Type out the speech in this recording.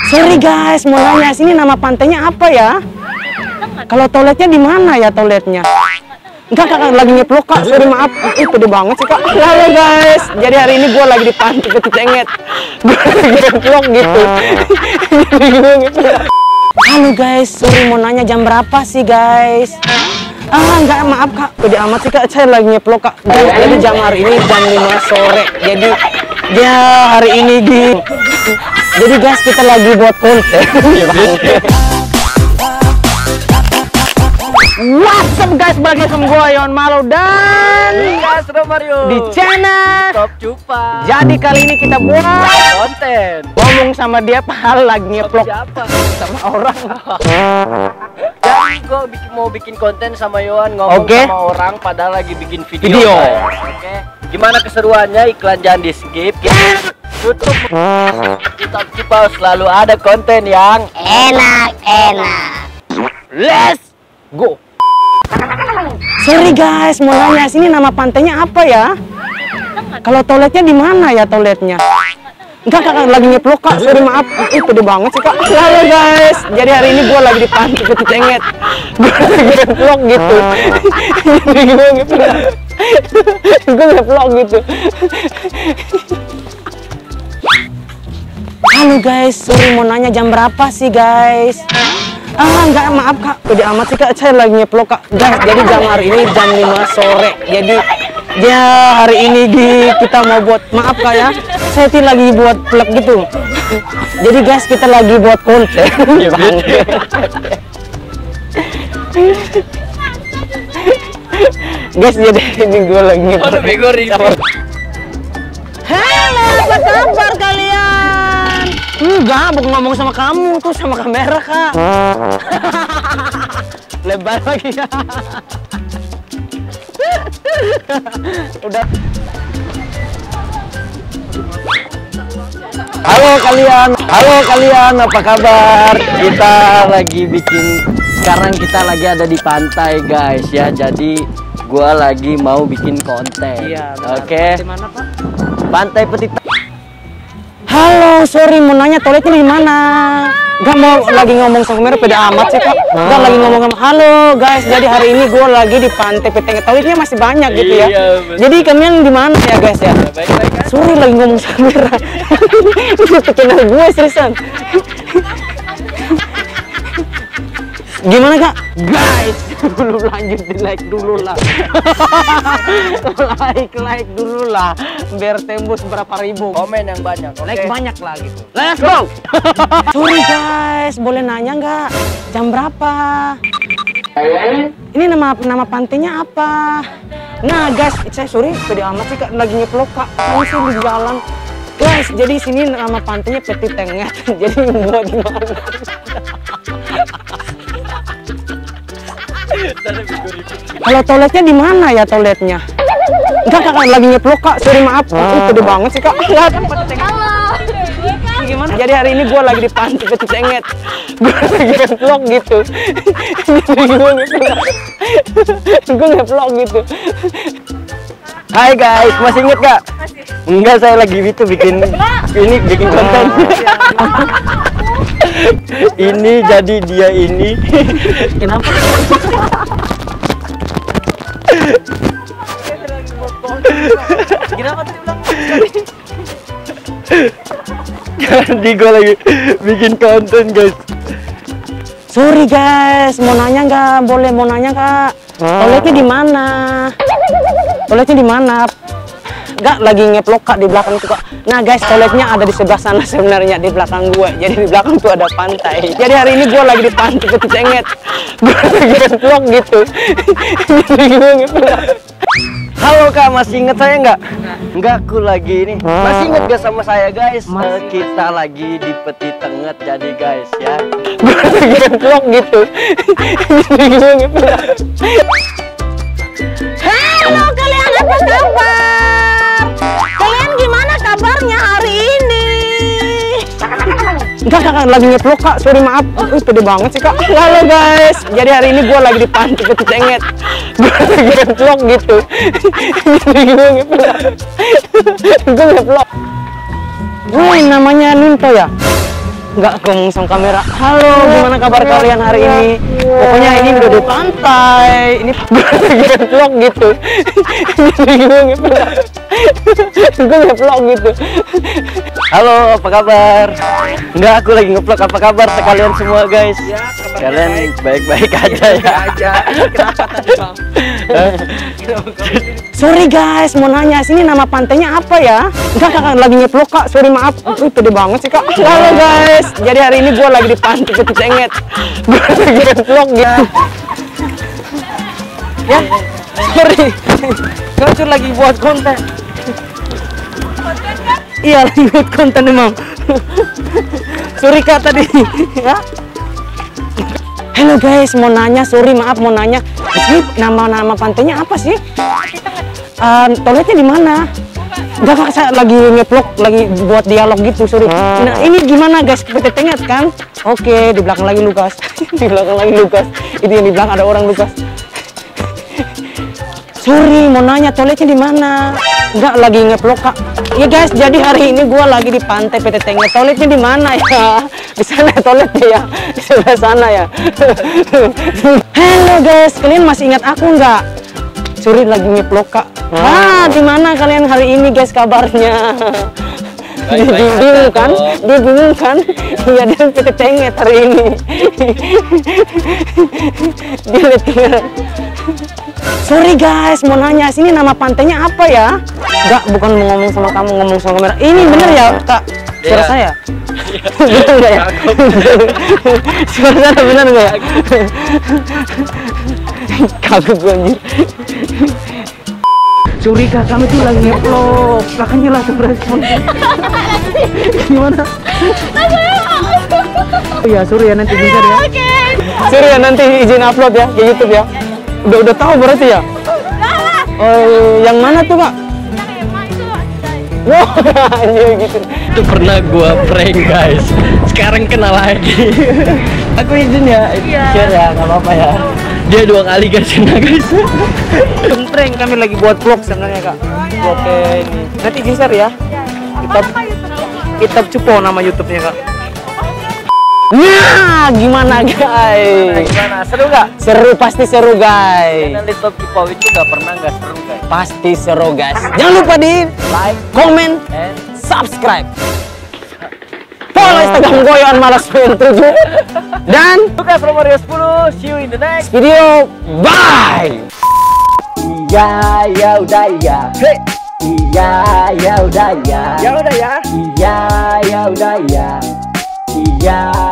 Sorry guys, mau nanya sini nama pantainya apa ya? Kalau toiletnya di mana ya toiletnya? Enggak kakak lagi ngeplok kak, sorry maaf. Pede banget sih kak. Halo guys, jadi hari ini gue lagi di pantai Petit Cenget. Gue lagi ngeplok gitu. Halo guys, sorry mau nanya jam berapa sih guys? Enggak maaf kak, pede amat sih kak, saya lagi ngeplok kak. Jadi jam hari ini jam 5 sore. Jadi ya hari ini gitu. Jadi guys kita lagi buat konten. What's up guys, balik sama gue Yon Malo dan Gas Romario di channel Top Cupa. Jadi kali ini kita buat konten. ngomong sama dia padahal lagi ngeplok Siapa? sama orang. Jadi gue mau bikin konten sama Yohan ngomong Oke. sama orang padahal lagi bikin video. Video. Guys. Oke. Gimana keseruannya? Iklan jangan di skip. Kita tutup. Di Top Cupa selalu ada konten yang Enak-enak. let's go. Sorry guys, mau nanya sini nama pantainya apa ya? Kalau toiletnya di mana ya toiletnya? Enggak kakak lagi ngeplok kak, sorry maaf. Pede banget sih kak. Halo guys, jadi hari ini gue lagi di pantai Petit Cenget. Gue lagi ngeplok gitu. Gue ngeplok gitu. Halo guys, sorry mau nanya jam berapa sih guys? Enggak maaf kak, pede amat sih kak, saya lagi ngeplok kak. Guys, jadi jam hari ini jam 5 sore. Jadi ya hari ini kita mau buat, maaf kak ya, saya tuh lagi buat vlog gitu. Jadi guys kita lagi buat konten. Guys jadi ini gue lagi ngeplok. Halo, apa kabar kalian? Enggak, bukan ngomong sama kamu, tuh sama kamera kak. Lebar lagi ya. Udah. Halo kalian, apa kabar? Kita lagi sekarang kita lagi ada di pantai guys ya. Jadi gua lagi mau bikin konten. Iya, Oke. Di mana pak? Pantai Petit. Halo, sorry mau nanya toiletnya di mana? Gak mau lagi ngomong sama kamera, pede amat sih kak. Gak lagi ngomong sama halo guys. Jadi hari ini gue lagi di pantai Petit Cenget. Toiletnya masih banyak gitu ya. Iya, betul. Jadi kalian di mana ya guys ya? Baik-baik kan? Sorry lagi ngomong sama kamera. Itu kenal gue seriusan. Gimana kak? Guys, belum lanjut di like dulu lah. like dulu lah. Biar tembus berapa ribu. Komen yang banyak. Oke. Like banyak lah gitu. Let's go. Sorry guys, boleh nanya nggak? Jam berapa? Ini nama pantainya apa? Nah guys, saya sorry, pede amat sih kak, lagi ngeplok kak. Langsung di jalan. Guys, jadi sini nama pantainya Petit Cenget. Jadi buat di mana? Kalau toiletnya di mana ya toiletnya? Enggak kakak lagi ngeplok kak, sorry maaf. Pede banget sih kak. Gimana? Jadi hari ini gue lagi di pantai Petit Cenget. Gue lagi ngeplok gitu. Gue ngeplok gitu. Hai guys, masih inget gak? Enggak, saya lagi itu bikin konten. Ini jadi dia ini. Kenapa? Kenapa tadi bilang? Jadi gue lagi bikin konten guys. Sorry guys, mau nanya nggak? Boleh mau nanya kak? Toiletnya di mana? Toiletnya di mana? Nggak lagi ngeplok kak di belakang tuh kak. Nah guys, toiletnya ada di sebelah sana sebenarnya, di belakang gue. Jadi di belakang tuh ada pantai. Jadi hari ini gue lagi di pantai Petit Cenget. Gue lagi ngeplok gitu. Halo kak, masih inget saya nggak? Enggak, aku lagi ini. Masih inget gak sama saya guys? Kita lagi di Petit Cenget jadi guys ya. Gue lagi ngeplok gitu. Halo kalian, apa kabar? Kalian gimana kabarnya hari ini? Enggak kakak lagi ngeplok kak, sorry maaf. Pede banget sih kak. Halo guys, jadi hari ini gue lagi di pantai Petit Cenget. Gue lagi ngeplok gitu. Gue ngeplok. Wih, namanya Ninto ya? nggak ngomong sama kamera. Halo, gimana kabar kalian hari ini? Pokoknya ini udah di pantai. Ini gue lagi vlog gitu. Gue nge-vlog gitu. Halo, apa kabar? Enggak, aku lagi nge-vlog. Apa kabar kalian semua, guys? Kalian baik-baik aja ya? Kenapa tadi, Bang? Sorry guys, mau nanya, sini nama pantainya apa ya? Enggak, kakak lagi nge-vlog kak, sorry maaf. Pede banget sih kak. Halo guys, jadi hari ini gue lagi di pantai Peti Cenget. Gue lagi nge-vlog gitu. Ya, sorry. Gue lagi buat konten. Iya, lagi buat konten emang. Sorry kak tadi. Ya. Halo guys, mau nanya, sorry maaf mau nanya. Ini nama pantainya apa sih? Toiletnya di mana? Enggak kak, saya lagi nge-vlog, lagi buat dialog gitu, sorry. Nah ini gimana guys, Peti Cenget kan? Oke, di belakang lagi Lukas. Di belakang lagi Lukas. Itu yang di belakang ada orang Lukas. Sorry, mau nanya toiletnya di mana? Enggak, lagi nge-vlog kak. Iya guys, jadi hari ini gua lagi di pantai Peti Cenget. Toiletnya di mana ya? Di sana toiletnya ya, di sebelah sana ya. Halo guys, kalian masih ingat aku nggak? Sorry, lagi nge-vlog kak. Di mana kalian hari ini guys kabarnya? Dia bingung kan? Dia bingung kan? Iya, dia Peti Cenget hari ini. Dia lihat kamera. Sorry guys, mau nanya, sini nama pantainya apa ya? Enggak, bukan mau ngomong sama kamu, ngomong sama kamera. Ini bener ya kak? Suara saya? Bener nggak ya? Suara saya bener nggak ya? Kagak gue anjir. Sorry kak, kami tuh lagi nge-vlog. Kakaknya langsung respon. Gimana? Oh iya, sorry ya, nanti bentar ya. Sorry ya, nanti izin upload ya ke YouTube ya. Udah tahu berarti ya? Oh, yang mana tuh kak? Wah, anjir gitu. Itu pernah gua prank, guys. Sekarang kena lagi. Aku izin ya, share ya, nggak apa-apa ya. Dia 2 kali guys kena, guys. Prank, kami lagi buat vlog sebenarnya kak. Oke, ini nanti di share ya. Kita cupo nama YouTube-nya kak. Nah, gimana guys? Gimana? Seru nggak? Seru, pasti seru guys. Channel Little People itu nggak pernah nggak seru, guys. Pasti seru guys. Jangan lupa di Like, comment, and subscribe. Follow Instagram Goyan Malas 7. Dan Lukas Romario 10. See you in the next video. Bye. Iya, ya udah ya. Hey. Iya, ya udah ya. Ya udah ya. Iya, ya udah ya. Iya.